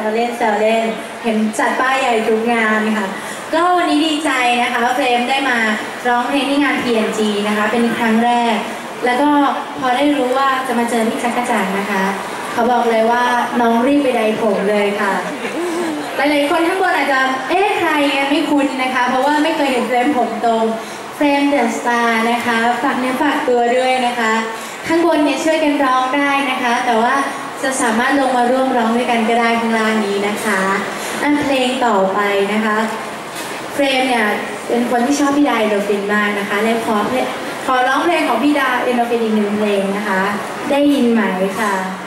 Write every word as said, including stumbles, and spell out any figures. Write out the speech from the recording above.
วเล่นแซวเล่นเห็นจัดป้ายใหญ่ทุกงานค่ะก็วันนี้ดีใจนะคะเฟรมได้มาร้องเพลงที่งาน พี เอ็น จี นะคะเป็นครั้งแรกแล้วก็พอได้รู้ว่าจะมาเจอพี่จักรจันทร์นะคะเขาบอกเลยว่าน้องรีบไปไดผมเลยค่ะหลายๆคนทั้งบนอาจจะเอ๊ะใครกันไม่คุ้นนะคะเพราะว่าไม่เคยเห็นเฟรมผมตรงเฟรมเดอะสตาร์นะคะฝากเนื้อฝากตัวด้วยนะคะข้างบนเนี่ยช่วยกันร้องได้นะคะแต่ว่าจะสามารถลงมาร่วมร้องด้วยกันก็ได้ข้างล่างนี้นะคะอันเพลงต่อไปนะคะเฟรมเนี่ยเป็นคนที่ชอบพี่ดาเอนโดรฟินมากนะคะเลยขอขอร้องเพลงของพี่ดาเอนโดรฟินอีกหนึ่งเพลงนะคะได้ยินไหมค่ะ